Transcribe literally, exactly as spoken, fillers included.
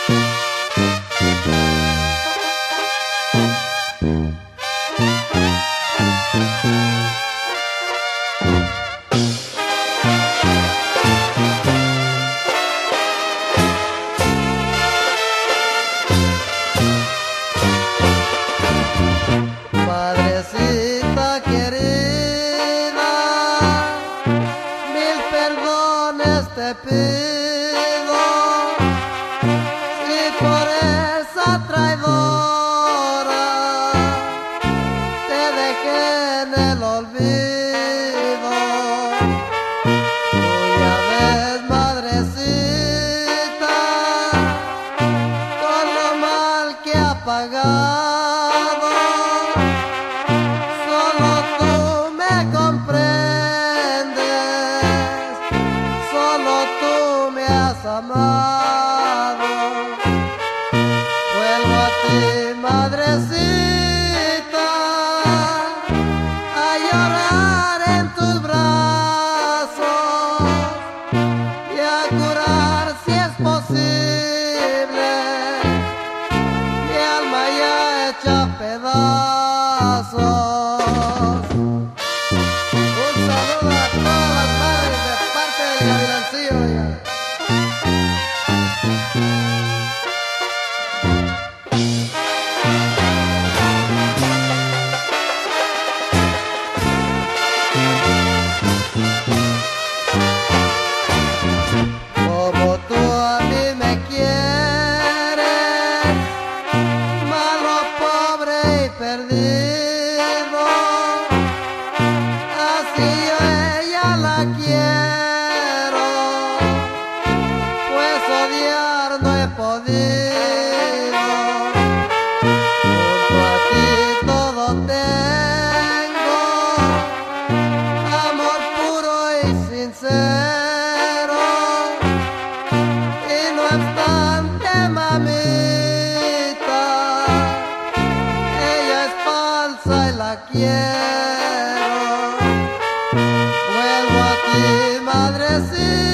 Madrecita querida, mil perdones te pido, y por esa traidora te dejé en el olvido. Tú ya ves, madrecita, con lo mal que ha pagado. Amado, vuelvo a ti, madrecita, a llorar en tus brazos y a curar si es posible mi alma ya hecha pedazos. Un saludo a todas las madres de parte del Gavilancillo. Ya. Como tú a mí me quieres, malo, pobre y perdido, así yo a ella la quiero, pues odiar no he podido. Junto a ti todo tengo, amor puro y sincero, y no obstante, mamita, ella es falsa y la quiero. Vuelvo a ti, madrecita,